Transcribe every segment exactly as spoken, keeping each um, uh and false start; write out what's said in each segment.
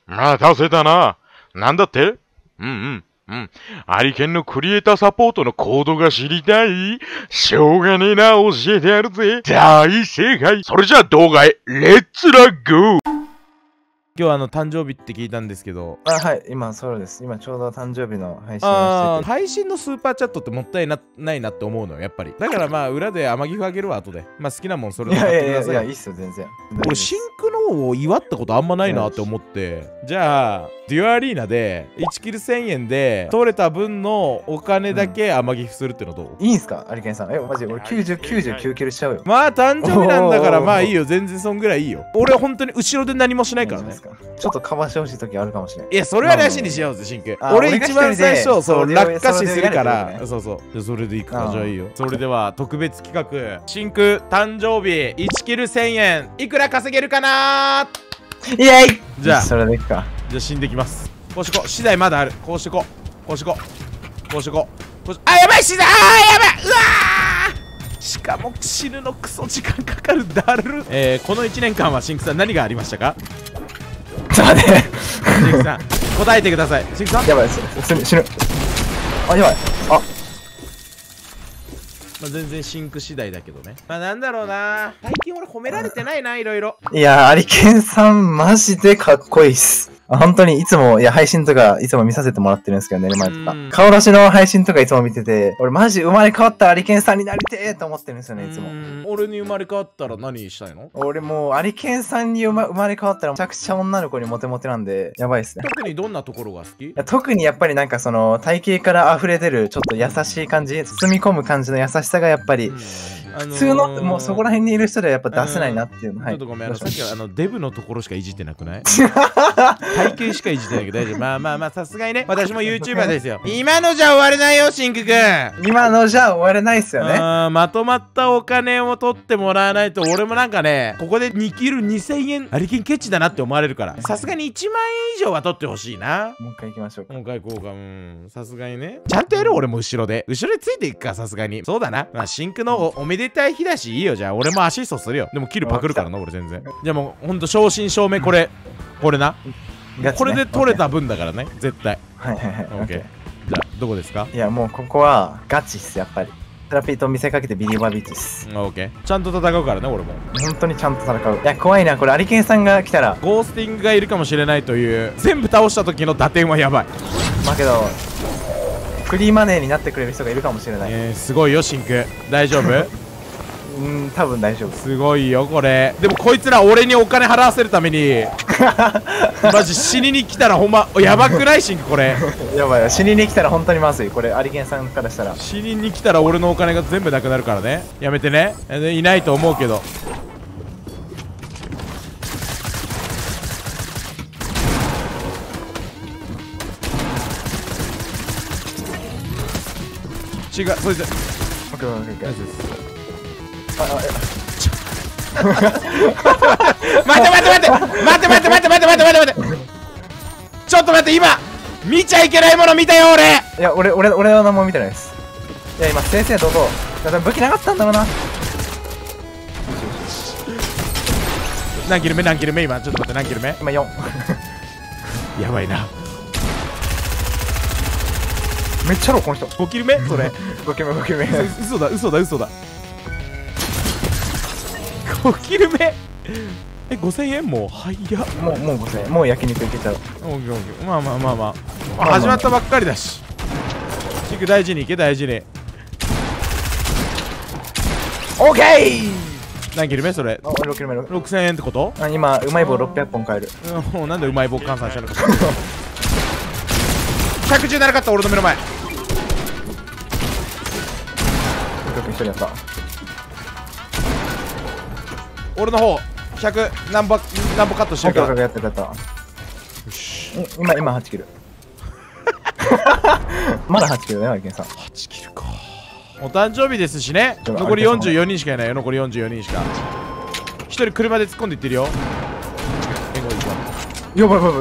待たせたな。なんだって？うんうん。うん。アリケンのクリエイターサポートのコードが知りたい？しょうがねえな、教えてやるぜ。大正解。それじゃあ動画へ、レッツラゴー。 今日はあの誕生日って聞いたんですけど。 あ、はい、今そうです。今ちょうど誕生日の配信ああ、 をしてて。 配信のスーパーチャットってもったいなないなって思うのよ、やっぱり。だからまあ、裏で天城あげるわ、後で。まあ好きなもんそれいでやいやいや、 買ってください。 いやいいっすよ、全然。 俺、シンクのを祝ったことあんまないなって思って。じゃあ、デュアアリーナでいちキルせんえんで取れた分のお金だけ天城するってのどう？ いいんすか、アリケンさん。え、マジ俺きゅうじゅう、きゅうじゅうきゅうキルしちゃうよ。 まあ、誕生日なんだからまあいいよ。全然そんぐらいいいよ。俺は本当に後ろで何もしないからね。 ちょっとかばしてほしい時あるかもしれない。 いや、それはなしにしようぜ、シンク。 あ俺一番最初、そう、 俺落下死するかそれら。 でやるってことねそうそう。でそれでいくか。 ああじゃあいいよ。それでは、特別企画、シンク誕生日いちキルせんえん、いくら稼げるかなー？ イエイ。 じゃあ、 それでいくか。 じゃあ死んできます。こうしてこう。資材まだある。こうしてこう。こうしてこう。こうしてこう。こうしあ、やばい、資材。あー、やばい。うわー、しかも死ぬのクソ時間かかる。だる。えー、このいちねんかんはシンクさん何がありましたか？ ちょっと待って。 シンクさん、答えてください。シンクさん、 やばい、死ぬ、死ぬ。あ、やばい。あ、 まあ、全然シンク次第だけどね。まあなんだろうな。最近俺褒められてないな、いろいろ。 いや、アリケンさん、マジでかっこいいっす。本当にいつも、いや、配信とか、いつも見させてもらってるんですけど、寝る前とかうん。 顔出しの配信とかいつも見てて、俺マジ生まれ変わったアリケンさんになりてーと思ってるんですよね、いつも。 俺に生まれ変わったら何したいの？ 俺もう、アリケンさんに生ま生まれ変わったら、めちゃくちゃ女の子にモテモテなんで、やばいっすね。 特にどんなところが好き？ いや特にやっぱりなんかその、体型から溢れ出る、ちょっと優しい感じ、包み込む感じの優しさがやっぱり、 あのー、 普通の、もうそこら辺にいる人ではやっぱ出せないなっていうの。はい。 ちょっとごめん、あの、 どうしましたさっきはあのデブのところしかいじってなくない？体型しかいじってないけど大丈夫。まあまあまあ、さすがにね、私も YouTuber ですよ。今のじゃ終われないよ、シンクくん。 今のじゃ終われないっすよね。 あー、まとまったお金を取ってもらわないと俺もなんかね、ここでにキルにせんえんアリケンケチだなって思われるから、さすがにいちまんえん以上は取ってほしいな。 もう一回行きましょうか。 もう一回行こうか。うん、さすがにね、ちゃんとやる。俺も後ろで後ろでついていくか、さすがに。そうだな。まあシンクの お, おめでたい日だしいいよ。じゃあ俺もアシストするよ。でもキルパクるからな、俺全然。じゃあもうほんと正真正銘これこれな、 ガチねこれで取れた分だからね、絶対。 はいはいはい。 オッケー。じゃあどこですか？ いやもうここはガチっす、やっぱり。セラピーと見せかけてビリーバービーチっす。 オッケー。ちゃんと戦うからね、俺も。 本当にちゃんと戦う。いや怖いな、これアリケンさんが来たら。 ゴースティングがいるかもしれないという、全部倒した時の打点はやばい。 まあけどフリーマネーになってくれる人がいるかもしれない。 えー、すごいよ、シンク。大丈夫？ うーん、多分大丈夫。 すごいよ、これ。でもこいつら俺にお金払わせるためにマジ死にに来たらほんまやばくない？シンクこれやばいよ、死にに来たら本当にまずい。これアリケンさんからしたら。 死にに来たら俺のお金が全部なくなるからね。やめてね。えいないと思うけど。違う、そいつ。 オッケーオッケーオッケー。 ナイスです。 ああいや待って待って待って待って待って待って待って待って待って待って、ちょっと待って、今見ちゃいけないもの見たよ俺。 いや俺俺俺は何も見てないです。いや今先生どうぞ。いや武器なかったんだろうな。 何キル目何キル目今、ちょっと待って、何キル目今よん。 やばいな。 めっちゃローこの人。 ごキル目それごキル目ごキル目。 嘘だ嘘だ嘘だ。ごキル目え、ごせんえんもうはいや。 もうもうごせんえん。もう焼肉いけちゃう。 オッケーオッケー。まあまあまあまあ、始まったばっかりだし、シンク大事にいけ、大事に。オッケー。何キル目それ？ あろくキル目。 ろくせんえんってこと？ あ今うまい棒ろっぴゃっぽん買える。 うん、なんでうまい棒換算したのかひゃくじゅうななかった、俺の目の前。 一人やった。 俺の方ひゃく何ぼ何ぼカットしてるから。 やってるやった。 よし、 今今はちキル。まだはちキルだよアリケンさん。 はちキルか。お誕生日ですしね。残りよんじゅうよにんしかいないよ。残りよんじゅうよにんしか。ひとり車で突っ込んでいってるよ。援護いいか。 やばいやばいやばい。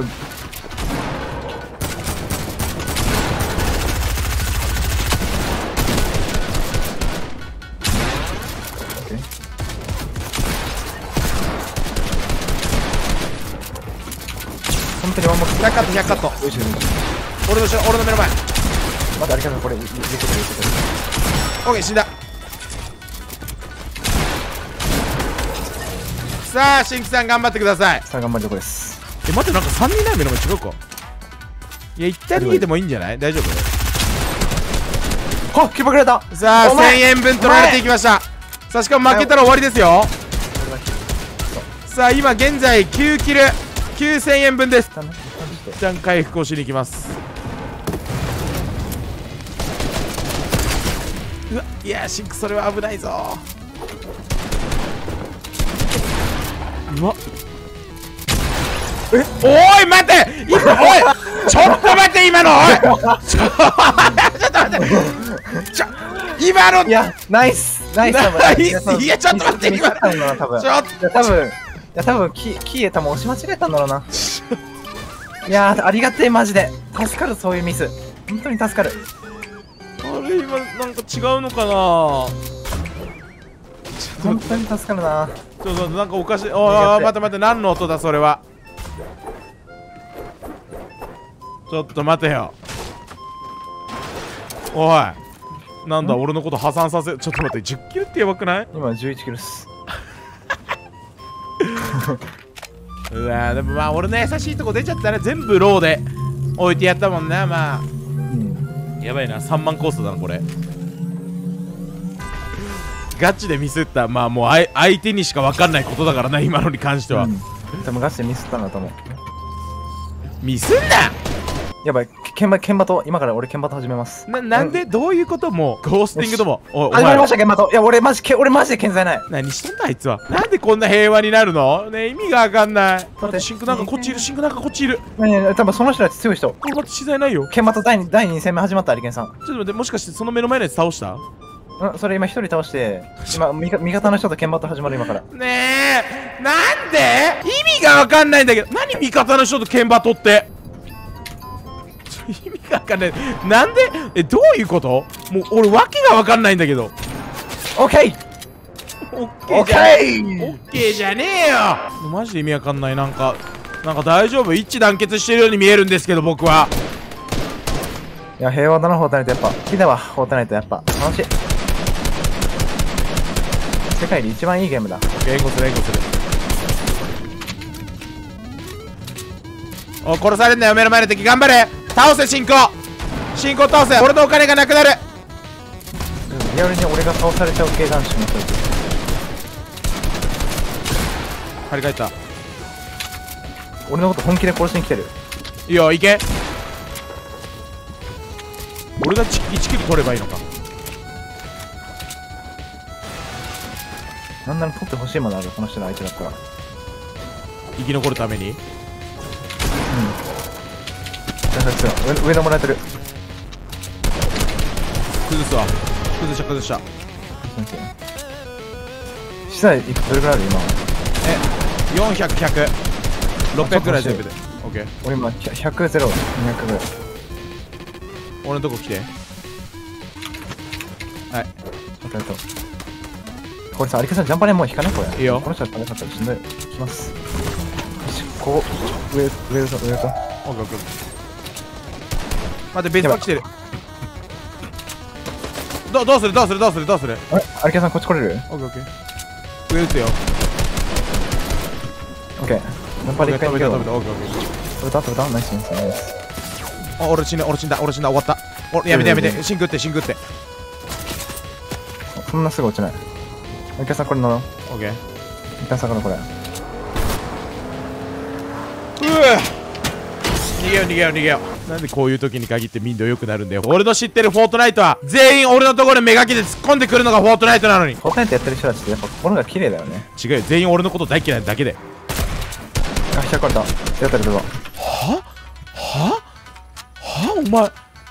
本当にワンモッひゃくカットひゃくカット。 よいしょよいし俺の後ろ、俺の目の前。 ょ。まだありがとう、これ、入れてくれ、入れてくれ。 オッケー、死んだ。さあ、新規さん頑張ってください。 さあ、頑張りどこです。 え、待って、なんかさんにんない目の前違うか。いや、一旦逃げてもいいんじゃない？大丈夫？ あ、キーパーくれた。 さあ、 お前せんえんぶん取られていきました。さあ、しかも負けたら終わりですよ。さあ、今現在きゅうキルきゅうせんえんぶんです。 一旦ね、一旦して。 一旦回復をしに行きます。うわ、いや、シンクそれは危ないぞ。うわ、え、おい待て、今、おいちょっと待って、今の、おいちょちょっと待って、ちょ今の、 いや、ナイスナイスナイス多分いやちょっと待ってミスったんだな、多分。 ちょっいや、多分、いや、多分、キキー多分押し間違えたんだろうな。いやー、ありがてえ、マジで。助かる、そういうミス。本当に助かる。 あれ、今、なんか違うのかな。 本当に助かるな。 ちょっとなんかおかしい。おいおい、待って待って、何の音だそれは。ちょっと待てよ。おい、なんだ俺のこと破産させ。ちょっと待って、じゅっキルってやばくない？ 今、じゅういちキロっす。 うわー、でもまあ俺の優しいとこ出ちゃったね。全部ローで置いてやったもんな。まあうん。 やばいな、さんまんコースだなこれ。ガチでミスった。まあもうあい相手にしか分かんないことだからな、今のに関しては。 うん、多分ガチでミスったんだと思う。 ミスんな。 やばい、剣馬、剣馬と、今から俺剣馬と始めます。 な、なんで、どういうこと？もうゴースティングとも。おい、お前始まりました、剣馬と。いや、俺マジ、け俺マジで健在ない。 何しとんだあいつは。なんでこんな平和になるのねえ、意味がわかんない。待って、シンクなんかこっちいる、シンクなんかこっちいる。 ねえねえ、多分その人たち強い人。 これ待って、資材ないよ。 剣馬と第二第二戦目始まった、アリケンさん。 ちょっと待って、もしかしてその目の前のやつ倒した？ うん、それ今一人倒して、今、味方味方の人と剣馬と始まる、今から。 ねえ、なんで意味がわかんないんだけど。何味方の人と剣馬取って。意味がわかんない。なんでえ、どういうこと？もう俺わけがわかんないんだけど。 オッケーオッケオッケーじゃねえ。 ーオッケーじゃねえよ。マジで意味わかんない。なんかなんか大丈夫？一致団結してるように見えるんですけど、僕は。 いや、平和だな、フォートナイト。やっぱ、好きだわ、フォートナイト。やっぱ、楽しい。世界で一番いいゲームだ。 援護する援護する。お、殺されんなよ、目の前の敵。頑張れ、倒せ。進行進行倒せ。俺のお金がなくなる。 リアルに俺が倒されちゃう系男子の人。 張り替えた。 俺のこと本気で殺しに来てる。 いいよ、いけ。俺がいちキル取ればいいのか。 なんなら取ってほしいものある、この人の相手だったら。 生き残るために。 うん。上上のもらえてる。 崩すわ。崩した崩した。 資材どれくらいある今。 え、よんひゃく、ひゃく、ろっぴゃくぐらい全部で。オッケー。 俺今ひゃく、ゼロ、にひゃくぐらい。 俺のとこ来て。はい。 あとあと。これさ、アリケンさんジャンパーねもう引かないこれ。 いいよ。 この人は食べなかったらしんどい。引きます。よし、ここ、上、上と、上と。 オッケーオッケー。待って、ベースバック来てる。どどうするどうするどうするどうする。 あれアリケンさんこっち来れる？ オッケーオッケー。上打つよ。 オッケー。ジャンパーで一回飛びた逃げよう。 飛びたオッケーオッケー。 飛べた飛べたナイスナイスナイス。 あ、俺死んだ俺死んだ俺死んだ終わった。お、やめてやめて。シンクってシンクって。 そんなすぐ落ちない。アリケンさんこれ乗ろう。 オッケー。 一旦下がろうこれ。 うぅ逃げよう逃げよう逃げよう。なんでこういう時に限って民度良くなるんだよ。俺の知ってるフォートナイトは全員俺のところにめがけて突っ込んでくるのがフォートナイトなのに。 フォートナイトやってる人たちってやっぱ心が綺麗だよね。 違うよ、全員俺のこと大嫌いなだけで。 あ、開かれた。やったりどうぞ。 はははお前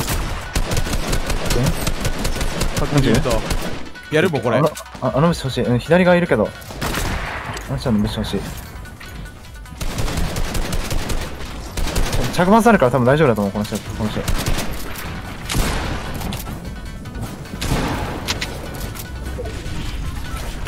確認とやるもんこれ。 あの、ああの虫欲しい。うん、左側いるけど。あの人の虫欲しい。着弾あるから多分大丈夫だと思う、この人。この人。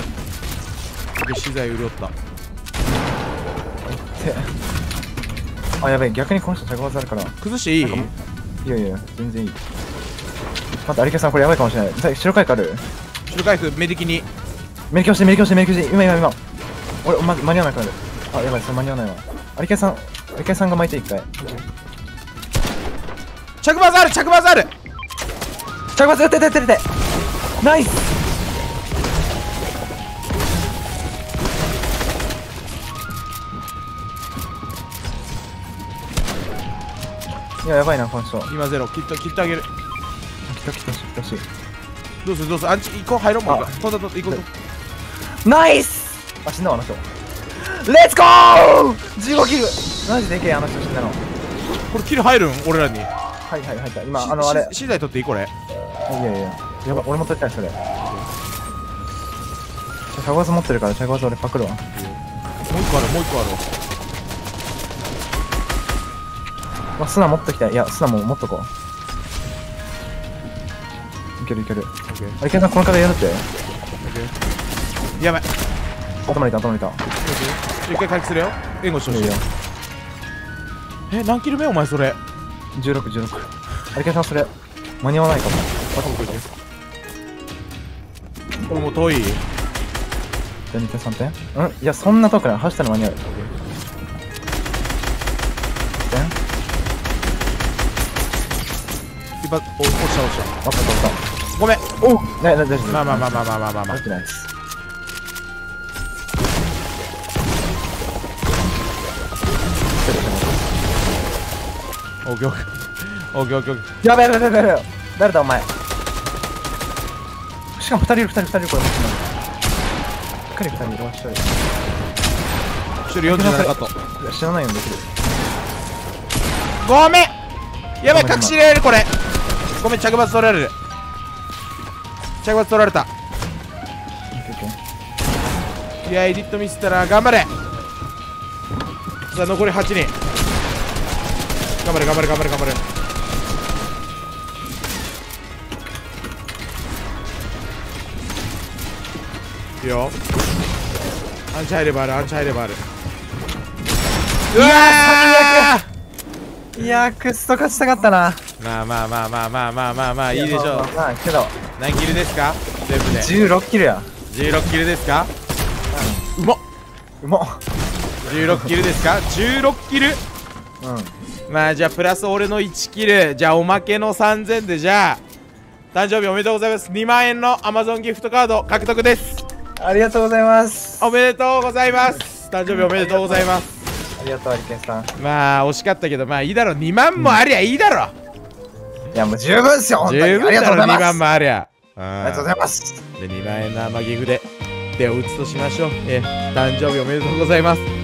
で資材潤った。 てあ、やべえ、逆にこの人着技あるから。 崩していい？ いやいや、全然いい。待って、有木さん、これやばいかもしれない。さ白回復ある？ 白回復、メディキに。 メリキ押して、メリキ押して、メリキ押して、今今今。俺、ま、間に合わなくなる。あ、やばい、それ間に合わないわ。有木さん、有木さんが巻いて一回。 着技ある、着技ある。 着技やってやってやってやって。ナイス。いや、やばいな、この人。 今ゼロ、きっと、きっとあげる。 来た来た来たし。 どうするどうする、アンチ、行こう、入ろう、もう。 あ飛んだ、飛んだ、行こう、行こナイス。あ、死んだわ、あの人。レッツゴー !じゅうご キル。マジでけえ、あの人死んだの。 う。これ、キル入るん俺らに。 はいはいはい。今、あの、あれ。 資材取っていいこれ。 いやいやいや。やば、俺も取りたい、それ。シャゴワズ持ってるから、シャゴワズ俺パクるわ。 もう一個ある、もう一個ある。 まあ、スナ持ってきたい。いや、スナも持っとこう。いけるいける。あれ、ケンさん、この壁やるって。 やばい。 頭にいた、頭にいた。 一回回復するよ。援護してほしい。 いいよ。 え、何キル目お前それ。 じゅうろく、じゅうろく。あれ、ケンさん、それ、間に合わないかも。 これもう遠い。 じゃあにてんさんてん。うん、いや、そんな遠くない。走ったら間に合う。 一発、お、落ちた落ちた。 あったあったごめん。 おう、ね、大丈夫。 まあまあまあまあまあまあまあまあ。 入ってないです。 オッケーオッケー。オッケーオッケーオッケやべやべやべやべやべ。誰だお前。しかもふたりいるふたりふたりいるこれ。しっかりふたりいるわひとり。 ー。一人よんじゅうななカット。 いや知らないよできる。 ごめん。やばい、隠し入れられるこれ。ごめん、着罰取られる。着罰取られた。いや、エディットミスったら頑張れ。さあ、残りはちにん。頑張れ頑張れ頑張れ頑張れ。いいよ。アンチ入ればある、アンチ入ればある。うわー、 いやークスト勝ちたかったな。 まあまあまあまあまあまあまあまあいいでしょう。 まあけど何キルですか全部で。 じゅうろくキルや。 じゅうろくキルですか。うまっ。 うまっ。 じゅうろくキルですか。じゅうろくキル。 うん。 まあじゃあプラス俺のいちキル、じゃあおまけのさんぜんで、じゃあ誕生日おめでとうございます。にまんえんの Amazon ギフトカード獲得です。 ありがとうございます。 おめでとうございます。誕生日おめでとうございます。 ありがとうアリケンさん。 まあ惜しかったけど、まあいいだろ。にまんもありゃいいだろ。 いやもう十分っすよ。 十分だろ。にまんもありゃ。 ありがとうございます。 でにまんえんの生ギフで手を打つとしましょう。え誕生日おめでとうございます。